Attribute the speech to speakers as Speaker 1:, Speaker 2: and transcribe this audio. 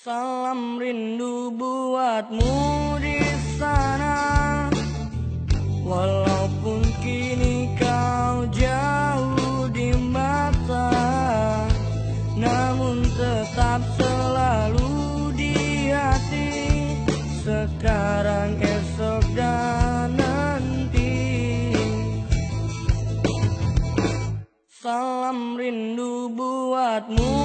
Speaker 1: Salam rindu buatmu di sana, walaupun kini kau jauh di mata, namun tetap selalu di hati, sekarang, esok, dan nanti. Salam rindu buatmu